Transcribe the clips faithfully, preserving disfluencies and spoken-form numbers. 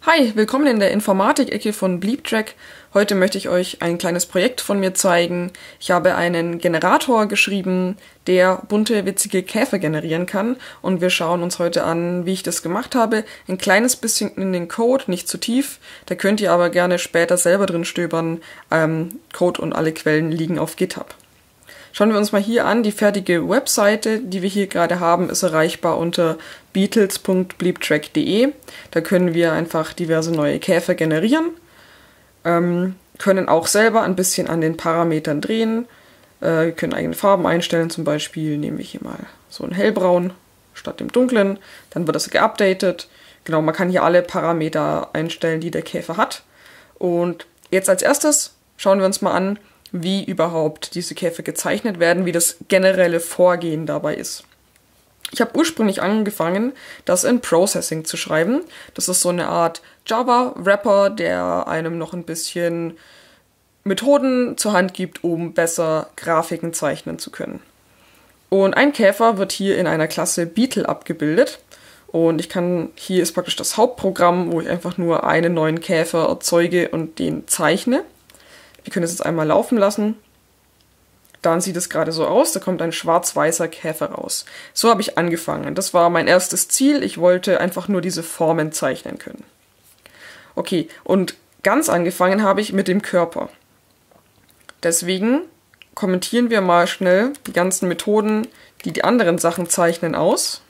Hi, willkommen in der Informatik-Ecke von BleepTrack. Heute möchte ich euch ein kleines Projekt von mir zeigen. Ich habe einen Generator geschrieben, der bunte, witzige Käfer generieren kann. Und wir schauen uns heute an, wie ich das gemacht habe. Ein kleines bisschen in den Code, nicht zu tief. Da könnt ihr aber gerne später selber drin stöbern. Ähm, Code und alle Quellen liegen auf GitHub. Schauen wir uns mal hier an, die fertige Webseite, die wir hier gerade haben, ist erreichbar unter beatles punkt bleeptrack punkt de. Da können wir einfach diverse neue Käfer generieren, ähm, können auch selber ein bisschen an den Parametern drehen, äh, können eigene Farben einstellen, zum Beispiel nehme ich hier mal so ein hellbraun statt dem dunklen, dann wird das geupdatet. Genau, man kann hier alle Parameter einstellen, die der Käfer hat. Und jetzt als erstes schauen wir uns mal an, wie überhaupt diese Käfer gezeichnet werden, wie das generelle Vorgehen dabei ist. Ich habe ursprünglich angefangen, das in Processing zu schreiben. Das ist so eine Art Java-Wrapper, der einem noch ein bisschen Methoden zur Hand gibt, um besser Grafiken zeichnen zu können. Und ein Käfer wird hier in einer Klasse Beetle abgebildet. Und ich kann, hier ist praktisch das Hauptprogramm, wo ich einfach nur einen neuen Käfer erzeuge und den zeichne. Wir können es jetzt einmal laufen lassen. Dann sieht es gerade so aus, da kommt ein schwarz-weißer Käfer raus. So habe ich angefangen. Das war mein erstes Ziel. Ich wollte einfach nur diese Formen zeichnen können. Okay, und ganz angefangen habe ich mit dem Körper. Deswegen kommentieren wir mal schnell die ganzen Methoden, die die anderen Sachen zeichnen, aus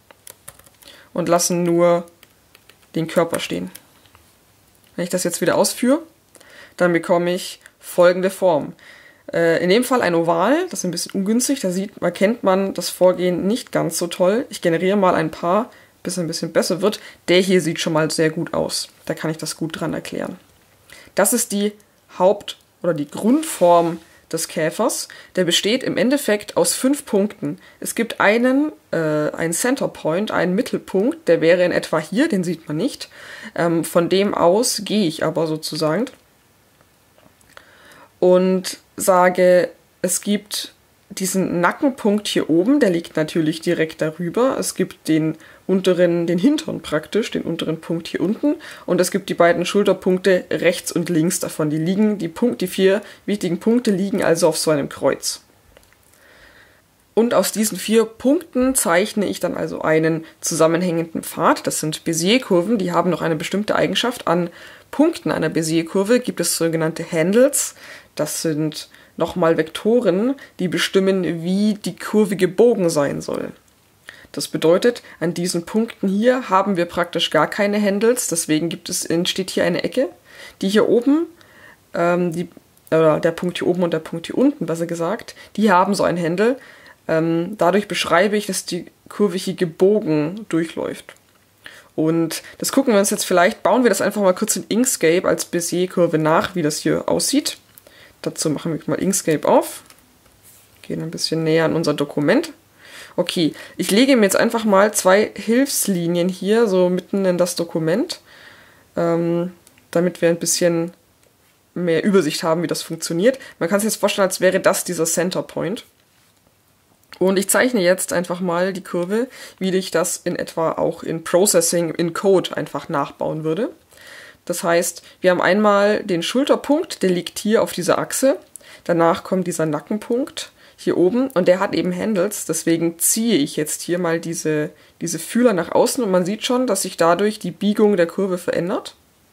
und lassen nur den Körper stehen. Wenn ich das jetzt wieder ausführe, dann bekomme ich folgende Form. Äh, in dem Fall ein Oval, das ist ein bisschen ungünstig, da sieht, erkennt man das Vorgehen nicht ganz so toll. Ich generiere mal ein paar, bis es ein bisschen besser wird. Der hier sieht schon mal sehr gut aus. Da kann ich das gut dran erklären. Das ist die Haupt- oder die Grundform des Käfers. Der besteht im Endeffekt aus fünf Punkten. Es gibt einen, äh, einen Center Point, einen Mittelpunkt, der wäre in etwa hier, den sieht man nicht. Ähm, von dem aus gehe ich aber sozusagen und sage, es gibt diesen Nackenpunkt hier oben, der liegt natürlich direkt darüber. Es gibt den unteren, den hinteren praktisch, den unteren Punkt hier unten. Und es gibt die beiden Schulterpunkte rechts und links davon. Die liegen, die Punkt, die vier wichtigen Punkte liegen also auf so einem Kreuz. Und aus diesen vier Punkten zeichne ich dann also einen zusammenhängenden Pfad. Das sind Bézier-Kurven, die haben noch eine bestimmte Eigenschaft. An Punkten einer Bézier-Kurve gibt es sogenannte Handles. Das sind nochmal Vektoren, die bestimmen, wie die Kurve gebogen sein soll. Das bedeutet, an diesen Punkten hier haben wir praktisch gar keine Handles, deswegen gibt es, entsteht hier eine Ecke. Die hier oben, ähm, die, oder der Punkt hier oben und der Punkt hier unten, besser gesagt, die haben so ein Handle. Ähm, dadurch beschreibe ich, dass die Kurve hier gebogen durchläuft. Und das gucken wir uns jetzt vielleicht, bauen wir das einfach mal kurz in Inkscape als Bézier-Kurve nach, wie das hier aussieht. Dazu machen wir mal Inkscape auf, gehen ein bisschen näher an unser Dokument. Okay, ich lege mir jetzt einfach mal zwei Hilfslinien hier so mitten in das Dokument, ähm, damit wir ein bisschen mehr Übersicht haben, wie das funktioniert. Man kann sich jetzt vorstellen, als wäre das dieser Center Point. Und ich zeichne jetzt einfach mal die Kurve, wie ich das in etwa auch in Processing, in Code einfach nachbauen würde. Das heißt, wir haben einmal den Schulterpunkt, der liegt hier auf dieser Achse. Danach kommt dieser Nackenpunkt hier oben und der hat eben Handles. Deswegen ziehe ich jetzt hier mal diese, diese Fühler nach außen und man sieht schon, dass sich dadurch die Biegung der Kurve verändert.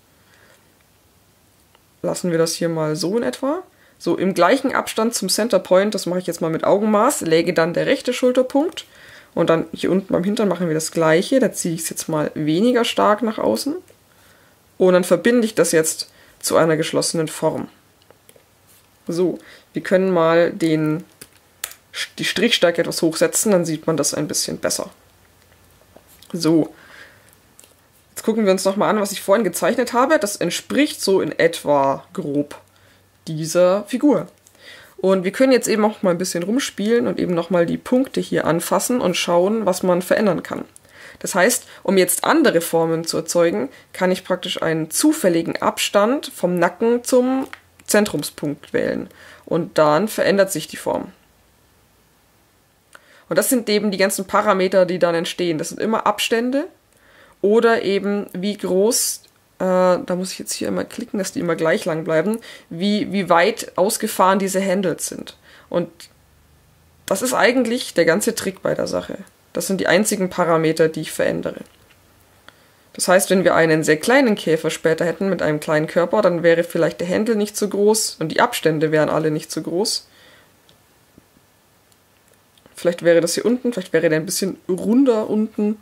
Lassen wir das hier mal so in etwa. So, im gleichen Abstand zum Center Point, das mache ich jetzt mal mit Augenmaß, läge dann der rechte Schulterpunkt. Und dann hier unten beim Hintern machen wir das gleiche. Da ziehe ich es jetzt mal weniger stark nach außen. Und dann verbinde ich das jetzt zu einer geschlossenen Form. So, wir können mal den, die Strichstärke etwas hochsetzen, dann sieht man das ein bisschen besser. So, jetzt gucken wir uns nochmal an, was ich vorhin gezeichnet habe. Das entspricht so in etwa grob dieser Figur. Und wir können jetzt eben auch mal ein bisschen rumspielen und eben nochmal die Punkte hier anfassen und schauen, was man verändern kann. Das heißt, um jetzt andere Formen zu erzeugen, kann ich praktisch einen zufälligen Abstand vom Nacken zum Zentrumspunkt wählen. Und dann verändert sich die Form. Und das sind eben die ganzen Parameter, die dann entstehen. Das sind immer Abstände oder eben wie groß äh, da muss ich jetzt hier immer klicken, dass die immer gleich lang bleiben, wie, wie weit ausgefahren diese Handles sind. Und das ist eigentlich der ganze Trick bei der Sache. Das sind die einzigen Parameter, die ich verändere. Das heißt, wenn wir einen sehr kleinen Käfer später hätten mit einem kleinen Körper, dann wäre vielleicht der Handle nicht so groß und die Abstände wären alle nicht so groß. Vielleicht wäre das hier unten, vielleicht wäre der ein bisschen runder unten.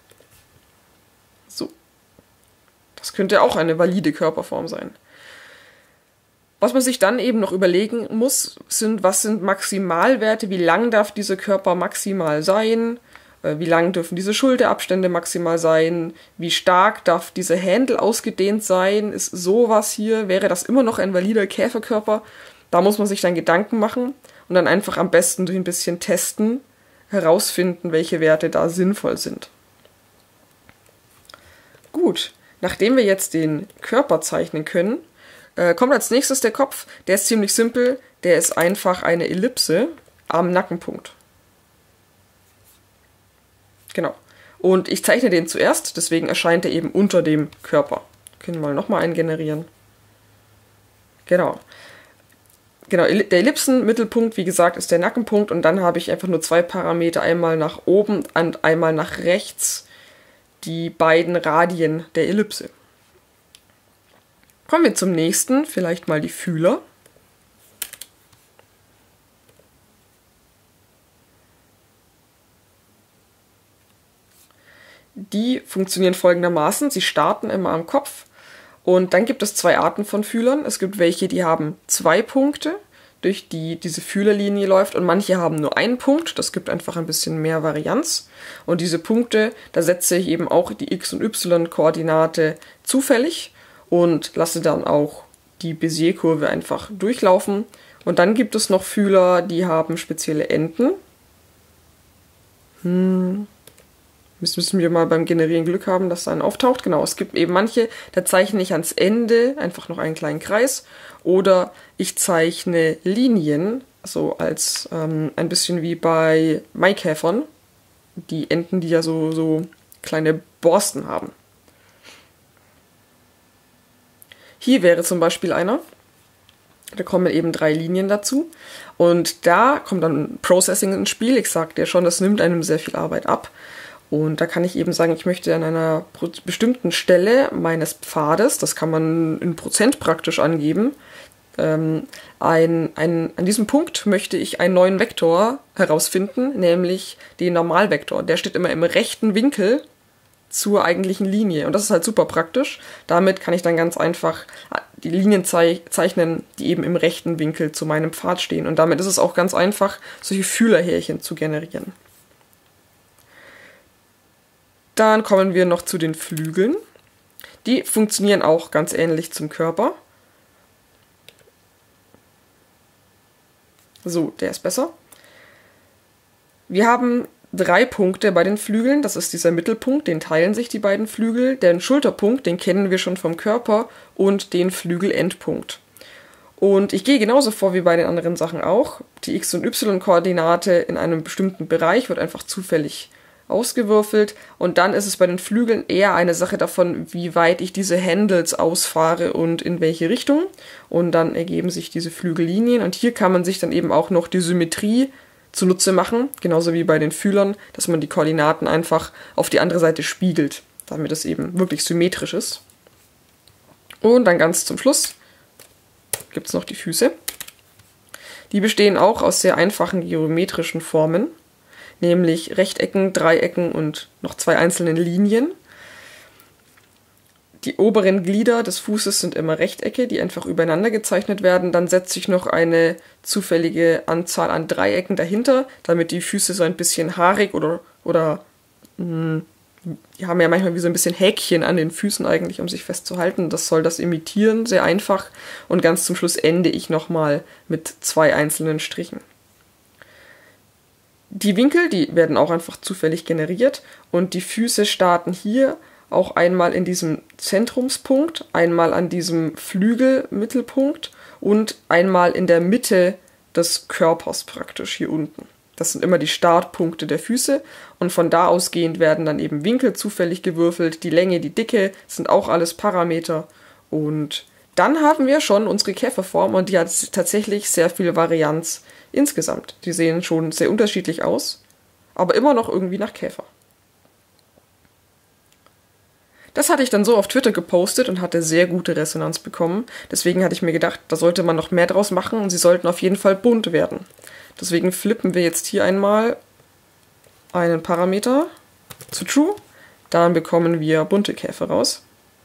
So. Das könnte auch eine valide Körperform sein. Was man sich dann eben noch überlegen muss, sind, was sind Maximalwerte, wie lang darf dieser Körper maximal sein, äh, wie lang dürfen diese Schulterabstände maximal sein, wie stark darf dieser Handle ausgedehnt sein, ist sowas hier, wäre das immer noch ein valider Käferkörper? Da muss man sich dann Gedanken machen und dann einfach am besten durch ein bisschen testen, herausfinden, welche Werte da sinnvoll sind. Gut, nachdem wir jetzt den Körper zeichnen können, äh, kommt als nächstes der Kopf. Der ist ziemlich simpel, der ist einfach eine Ellipse am Nackenpunkt. Genau. Und ich zeichne den zuerst, deswegen erscheint er eben unter dem Körper. Können wir mal nochmal einen generieren. Genau. Genau, der Ellipsenmittelpunkt, wie gesagt, ist der Nackenpunkt und dann habe ich einfach nur zwei Parameter, einmal nach oben und einmal nach rechts, die beiden Radien der Ellipse. Kommen wir zum nächsten, vielleicht mal die Fühler. Die funktionieren folgendermaßen, sie starten immer am Kopf. Und dann gibt es zwei Arten von Fühlern. Es gibt welche, die haben zwei Punkte, durch die diese Fühlerlinie läuft. Und manche haben nur einen Punkt. Das gibt einfach ein bisschen mehr Varianz. Und diese Punkte, da setze ich eben auch die X- und Y-Koordinate zufällig und lasse dann auch die Bézier-Kurve einfach durchlaufen. Und dann gibt es noch Fühler, die haben spezielle Enden. Hm... Müssen wir mal beim Generieren Glück haben, dass da ein auftaucht. Genau, es gibt eben manche, da zeichne ich ans Ende einfach noch einen kleinen Kreis. Oder ich zeichne Linien, so als ähm, ein bisschen wie bei Maikäfern. Die Enten, die ja so, so kleine Borsten haben. Hier wäre zum Beispiel einer. Da kommen eben drei Linien dazu. Und da kommt dann Processing ins Spiel. Ich sagte ja schon, das nimmt einem sehr viel Arbeit ab. Und da kann ich eben sagen, ich möchte an einer bestimmten Stelle meines Pfades, das kann man in Prozent praktisch angeben, ähm, ein, ein, an diesem Punkt möchte ich einen neuen Vektor herausfinden, nämlich den Normalvektor. Der steht immer im rechten Winkel zur eigentlichen Linie. Und das ist halt super praktisch. Damit kann ich dann ganz einfach die Linien zei- zeichnen, die eben im rechten Winkel zu meinem Pfad stehen. Und damit ist es auch ganz einfach, solche Fühlerhärchen zu generieren. Dann kommen wir noch zu den Flügeln. Die funktionieren auch ganz ähnlich zum Körper. So, der ist besser. Wir haben drei Punkte bei den Flügeln. Das ist dieser Mittelpunkt, den teilen sich die beiden Flügel. Den Schulterpunkt, den kennen wir schon vom Körper. Und den Flügelendpunkt. Und ich gehe genauso vor wie bei den anderen Sachen auch. Die X- und Y-Koordinate in einem bestimmten Bereich wird einfach zufällig ausgewürfelt und dann ist es bei den Flügeln eher eine Sache davon, wie weit ich diese Handles ausfahre und in welche Richtung und dann ergeben sich diese Flügellinien und hier kann man sich dann eben auch noch die Symmetrie zunutze machen, genauso wie bei den Fühlern, dass man die Koordinaten einfach auf die andere Seite spiegelt, damit es eben wirklich symmetrisch ist. Und dann ganz zum Schluss gibt es noch die Füße. Die bestehen auch aus sehr einfachen geometrischen Formen, nämlich Rechtecken, Dreiecken und noch zwei einzelnen Linien. Die oberen Glieder des Fußes sind immer Rechtecke, die einfach übereinander gezeichnet werden. Dann setze ich noch eine zufällige Anzahl an Dreiecken dahinter, damit die Füße so ein bisschen haarig oder, oder mh, die haben ja manchmal wie so ein bisschen Häkchen an den Füßen eigentlich, um sich festzuhalten. Das soll das imitieren, sehr einfach. Und ganz zum Schluss ende ich nochmal mit zwei einzelnen Strichen. Die Winkel, die werden auch einfach zufällig generiert und die Füße starten hier auch einmal in diesem Zentrumspunkt, einmal an diesem Flügelmittelpunkt und einmal in der Mitte des Körpers praktisch hier unten. Das sind immer die Startpunkte der Füße und von da ausgehend werden dann eben Winkel zufällig gewürfelt, die Länge, die Dicke sind auch alles Parameter und dann haben wir schon unsere Käferform und die hat tatsächlich sehr viel Varianz insgesamt. Die sehen schon sehr unterschiedlich aus, aber immer noch irgendwie nach Käfer. Das hatte ich dann so auf Twitter gepostet und hatte sehr gute Resonanz bekommen. Deswegen hatte ich mir gedacht, da sollte man noch mehr draus machen und sie sollten auf jeden Fall bunt werden. Deswegen flippen wir jetzt hier einmal einen Parameter zu True. Dann bekommen wir bunte Käfer raus.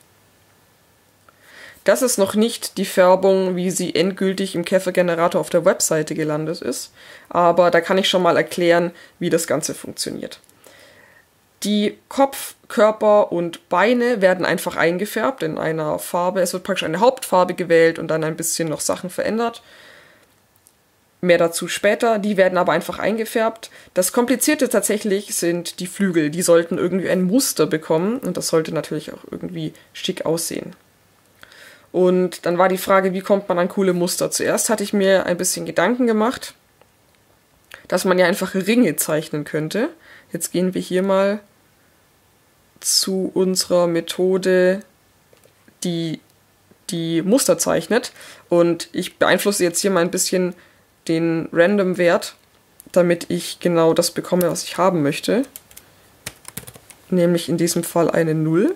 Das ist noch nicht die Färbung, wie sie endgültig im Käfergenerator auf der Webseite gelandet ist. Aber da kann ich schon mal erklären, wie das Ganze funktioniert. Die Kopf, Körper und Beine werden einfach eingefärbt in einer Farbe. Es wird praktisch eine Hauptfarbe gewählt und dann ein bisschen noch Sachen verändert. Mehr dazu später. Die werden aber einfach eingefärbt. Das Komplizierte tatsächlich sind die Flügel. Die sollten irgendwie ein Muster bekommen und das sollte natürlich auch irgendwie schick aussehen. Und dann war die Frage, wie kommt man an coole Muster? Zuerst hatte ich mir ein bisschen Gedanken gemacht, dass man ja einfach Ringe zeichnen könnte. Jetzt gehen wir hier mal zu unserer Methode, die die Muster zeichnet. Und ich beeinflusse jetzt hier mal ein bisschen den Random-Wert, damit ich genau das bekomme, was ich haben möchte. Nämlich in diesem Fall eine null.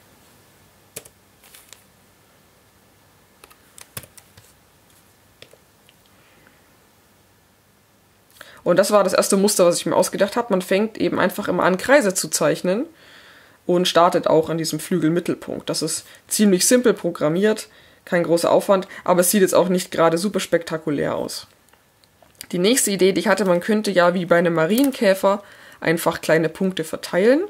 Und das war das erste Muster, was ich mir ausgedacht habe. Man fängt eben einfach immer an, Kreise zu zeichnen und startet auch an diesem Flügelmittelpunkt. Das ist ziemlich simpel programmiert, kein großer Aufwand, aber es sieht jetzt auch nicht gerade super spektakulär aus. Die nächste Idee, die ich hatte, man könnte ja wie bei einem Marienkäfer einfach kleine Punkte verteilen.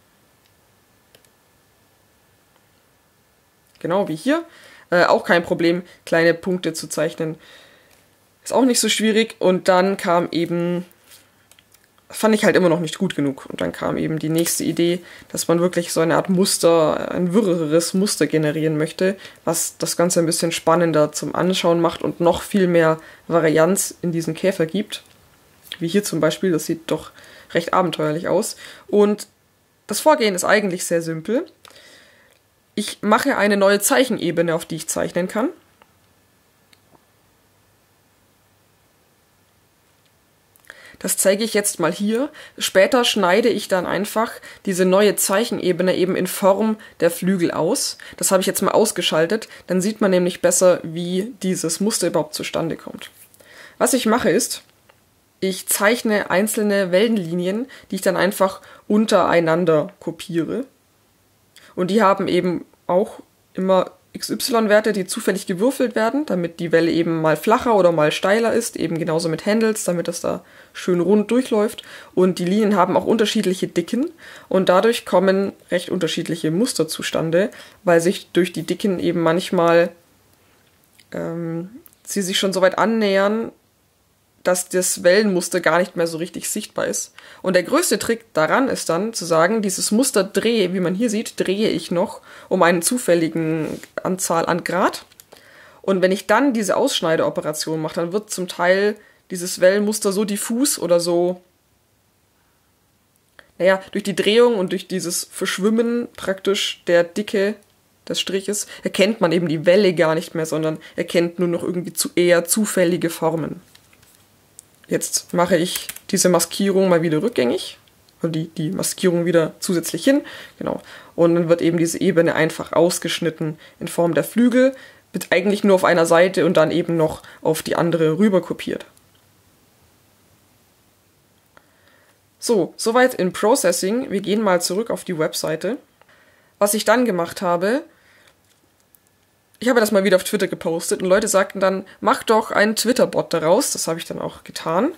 Genau wie hier. Äh, auch kein Problem, kleine Punkte zu zeichnen. Ist auch nicht so schwierig. Und dann kam eben, fand ich halt immer noch nicht gut genug. Und dann kam eben die nächste Idee, dass man wirklich so eine Art Muster, ein wirreres Muster generieren möchte, was das Ganze ein bisschen spannender zum Anschauen macht und noch viel mehr Varianz in diesen Käfer gibt. Wie hier zum Beispiel, das sieht doch recht abenteuerlich aus. Und das Vorgehen ist eigentlich sehr simpel. Ich mache eine neue Zeichenebene, auf die ich zeichnen kann. Das zeige ich jetzt mal hier. Später schneide ich dann einfach diese neue Zeichenebene eben in Form der Flügel aus. Das habe ich jetzt mal ausgeschaltet. Dann sieht man nämlich besser, wie dieses Muster überhaupt zustande kommt. Was ich mache ist, ich zeichne einzelne Wellenlinien, die ich dann einfach untereinander kopiere. Und die haben eben auch immer X Y-Werte, die zufällig gewürfelt werden, damit die Welle eben mal flacher oder mal steiler ist, eben genauso mit Handles, damit das da schön rund durchläuft. Und die Linien haben auch unterschiedliche Dicken und dadurch kommen recht unterschiedliche Muster zustande, weil sich durch die Dicken eben manchmal ähm, sie sich schon so weit annähern, dass das Wellenmuster gar nicht mehr so richtig sichtbar ist. Und der größte Trick daran ist dann zu sagen, dieses Muster drehe, wie man hier sieht, drehe ich noch um einen zufälligen Anzahl an Grad. Und wenn ich dann diese Ausschneideoperation mache, dann wird zum Teil dieses Wellenmuster so diffus oder so, naja, durch die Drehung und durch dieses Verschwimmen praktisch der Dicke des Striches erkennt man eben die Welle gar nicht mehr, sondern erkennt nur noch irgendwie zu eher zufällige Formen. Jetzt mache ich diese Maskierung mal wieder rückgängig, also die, die Maskierung wieder zusätzlich hin, genau. Und dann wird eben diese Ebene einfach ausgeschnitten in Form der Flügel, wird eigentlich nur auf einer Seite und dann eben noch auf die andere rüber kopiert. So, soweit in Processing. Wir gehen mal zurück auf die Webseite. Was ich dann gemacht habe, ich habe das mal wieder auf Twitter gepostet und Leute sagten dann, mach doch einen Twitter-Bot daraus. Das habe ich dann auch getan.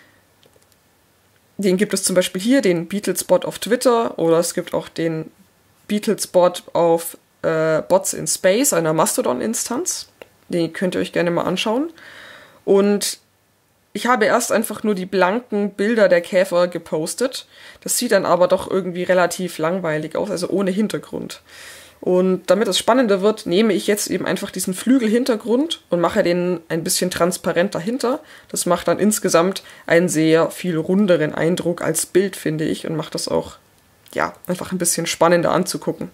Den gibt es zum Beispiel hier, den Beatles-Bot auf Twitter, oder es gibt auch den Beatles-Bot auf äh, Bots in Space, einer Mastodon-Instanz. Den könnt ihr euch gerne mal anschauen. Und ich habe erst einfach nur die blanken Bilder der Käfer gepostet. Das sieht dann aber doch irgendwie relativ langweilig aus, also ohne Hintergrund. Und damit es spannender wird, nehme ich jetzt eben einfach diesen Flügelhintergrund und mache den ein bisschen transparent dahinter. Das macht dann insgesamt einen sehr viel runderen Eindruck als Bild, finde ich, und macht das auch, ja, einfach ein bisschen spannender anzugucken.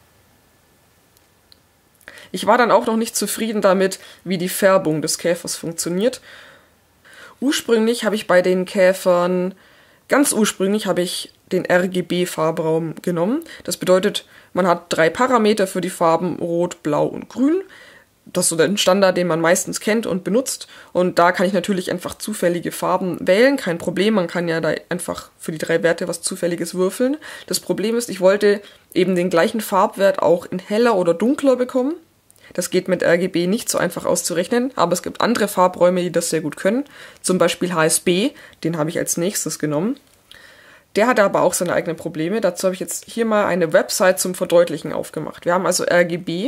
Ich war dann auch noch nicht zufrieden damit, wie die Färbung des Käfers funktioniert. Ursprünglich habe ich bei den Käfern, ganz ursprünglich habe ich den R G B-Farbraum genommen. Das bedeutet, man hat drei Parameter für die Farben Rot, Blau und Grün. Das ist so der Standard, den man meistens kennt und benutzt. Und da kann ich natürlich einfach zufällige Farben wählen. Kein Problem, man kann ja da einfach für die drei Werte was Zufälliges würfeln. Das Problem ist, ich wollte eben den gleichen Farbwert auch in heller oder dunkler bekommen. Das geht mit R G B nicht so einfach auszurechnen, aber es gibt andere Farbräume, die das sehr gut können. Zum Beispiel H S B, den habe ich als nächstes genommen. Der hatte aber auch seine eigenen Probleme. Dazu habe ich jetzt hier mal eine Website zum Verdeutlichen aufgemacht. Wir haben also R G B.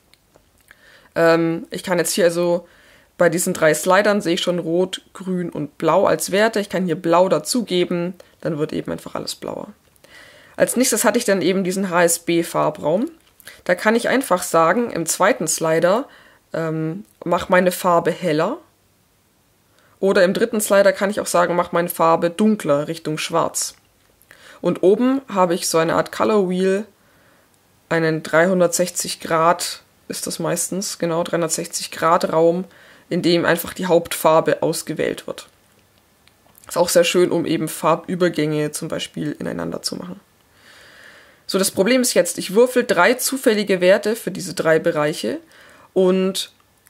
Ähm, ich kann jetzt hier also bei diesen drei Slidern sehe ich schon Rot, Grün und Blau als Werte. Ich kann hier Blau dazugeben, dann wird eben einfach alles blauer. Als nächstes hatte ich dann eben diesen H S B-Farbraum. Da kann ich einfach sagen, im zweiten Slider, ähm, mach meine Farbe heller. Oder im dritten Slider kann ich auch sagen, mach meine Farbe dunkler, Richtung schwarz. Und oben habe ich so eine Art Color Wheel, einen dreihundertsechzig Grad, ist das meistens, genau, dreihundertsechzig Grad Raum, in dem einfach die Hauptfarbe ausgewählt wird. Ist auch sehr schön, um eben Farbübergänge zum Beispiel ineinander zu machen. So, das Problem ist jetzt, ich würfel drei zufällige Werte für diese drei Bereiche und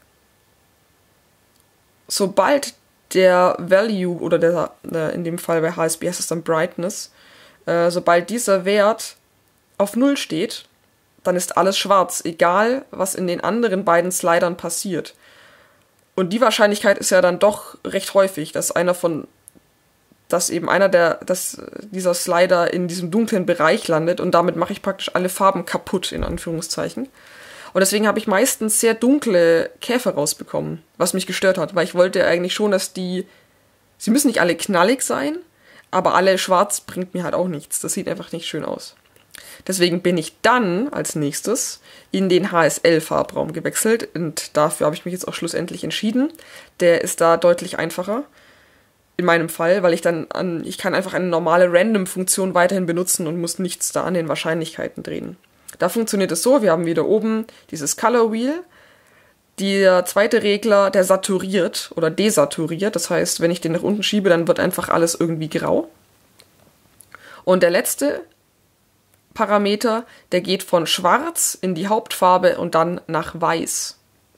sobald der Value oder der, in dem Fall bei H S B heißt es dann Brightness, äh, sobald dieser Wert auf Null steht, dann ist alles schwarz, egal was in den anderen beiden Slidern passiert. Und die Wahrscheinlichkeit ist ja dann doch recht häufig, dass einer von dass eben einer der, dass dieser Slider in diesem dunklen Bereich landet und damit mache ich praktisch alle Farben kaputt, in Anführungszeichen. Und deswegen habe ich meistens sehr dunkle Käfer rausbekommen, was mich gestört hat, weil ich wollte eigentlich schon, dass die, sie müssen nicht alle knallig sein, aber alle schwarz bringt mir halt auch nichts. Das sieht einfach nicht schön aus. Deswegen bin ich dann als nächstes in den H S L-Farbraum gewechselt und dafür habe ich mich jetzt auch schlussendlich entschieden. Der ist da deutlich einfacher. In meinem Fall, weil ich dann an, ich kann einfach eine normale Random-Funktion weiterhin benutzen und muss nichts da an den Wahrscheinlichkeiten drehen. Da funktioniert es so, wir haben wieder oben dieses Color Wheel. Der zweite Regler, der saturiert oder desaturiert. Das heißt, wenn ich den nach unten schiebe, dann wird einfach alles irgendwie grau. Und der letzte Parameter, der geht von schwarz in die Hauptfarbe und dann nach weiß.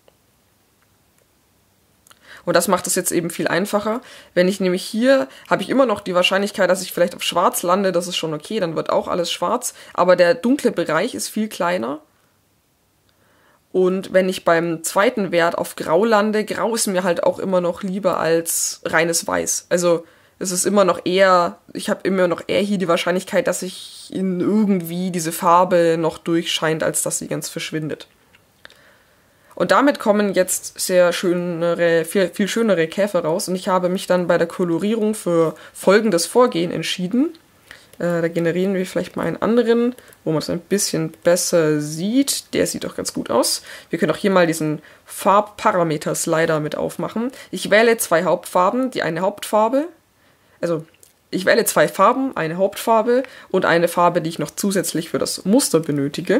Und das macht es jetzt eben viel einfacher. Wenn ich nämlich hier, habe ich immer noch die Wahrscheinlichkeit, dass ich vielleicht auf schwarz lande, das ist schon okay, dann wird auch alles schwarz. Aber der dunkle Bereich ist viel kleiner. Und wenn ich beim zweiten Wert auf grau lande, grau ist mir halt auch immer noch lieber als reines Weiß. Also es ist immer noch eher, ich habe immer noch eher hier die Wahrscheinlichkeit, dass ich in irgendwie diese Farbe noch durchscheint, als dass sie ganz verschwindet. Und damit kommen jetzt sehr schönere, viel, viel schönere Käfer raus. Und ich habe mich dann bei der Kolorierung für folgendes Vorgehen entschieden. Äh, da generieren wir vielleicht mal einen anderen, wo man es ein bisschen besser sieht. Der sieht auch ganz gut aus. Wir können auch hier mal diesen Farbparameter-Slider mit aufmachen. Ich wähle zwei Hauptfarben, die eine Hauptfarbe, also ich wähle zwei Farben, eine Hauptfarbe und eine Farbe, die ich noch zusätzlich für das Muster benötige.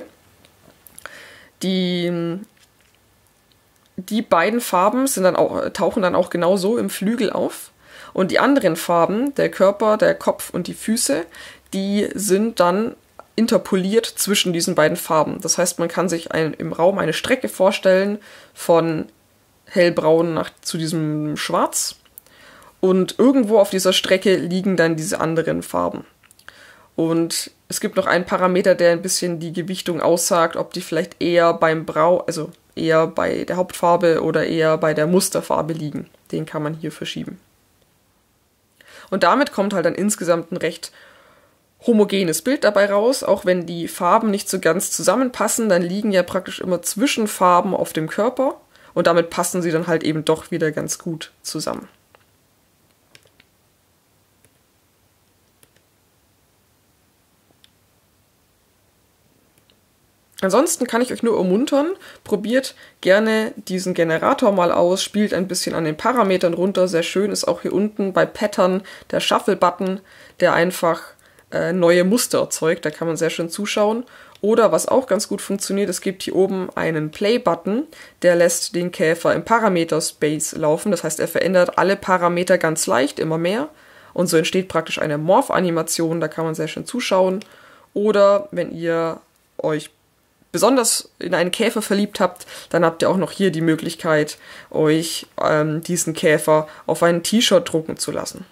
Die Die beiden Farben sind dann auch, tauchen dann auch genauso im Flügel auf. Und die anderen Farben, der Körper, der Kopf und die Füße, die sind dann interpoliert zwischen diesen beiden Farben. Das heißt, man kann sich ein, im Raum eine Strecke vorstellen von hellbraun nach, zu diesem Schwarz. Und irgendwo auf dieser Strecke liegen dann diese anderen Farben. Und es gibt noch einen Parameter, der ein bisschen die Gewichtung aussagt, ob die vielleicht eher beim Brau, also eher bei der Hauptfarbe oder eher bei der Musterfarbe liegen. Den kann man hier verschieben. Und damit kommt halt dann insgesamt ein recht homogenes Bild dabei raus, auch wenn die Farben nicht so ganz zusammenpassen, dann liegen ja praktisch immer Zwischenfarben auf dem Körper und damit passen sie dann halt eben doch wieder ganz gut zusammen. Ansonsten kann ich euch nur ermuntern, probiert gerne diesen Generator mal aus, spielt ein bisschen an den Parametern runter. Sehr schön ist auch hier unten bei Pattern der Shuffle-Button, der einfach äh, neue Muster erzeugt. Da kann man sehr schön zuschauen. Oder was auch ganz gut funktioniert, es gibt hier oben einen Play-Button, der lässt den Käfer im Parameter-Space laufen. Das heißt, er verändert alle Parameter ganz leicht, immer mehr. Und so entsteht praktisch eine Morph-Animation, da kann man sehr schön zuschauen. Oder wenn ihr euch besonders in einen Käfer verliebt habt, dann habt ihr auch noch hier die Möglichkeit, euch ähm, diesen Käfer auf ein T-Shirt drucken zu lassen.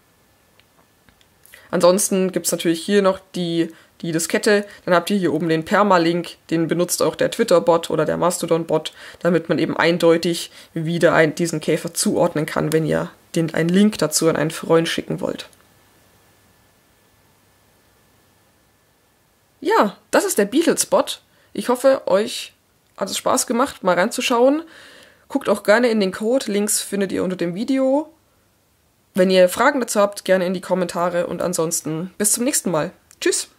Ansonsten gibt es natürlich hier noch die, die Diskette, dann habt ihr hier oben den Permalink, den benutzt auch der Twitter-Bot oder der Mastodon-Bot, damit man eben eindeutig wieder ein, diesen Käfer zuordnen kann, wenn ihr den, einen Link dazu an einen Freund schicken wollt. Ja, das ist der Beatles-Bot. Ich hoffe, euch hat es Spaß gemacht, mal reinzuschauen. Guckt auch gerne in den Code, Links findet ihr unter dem Video. Wenn ihr Fragen dazu habt, gerne in die Kommentare und ansonsten bis zum nächsten Mal. Tschüss!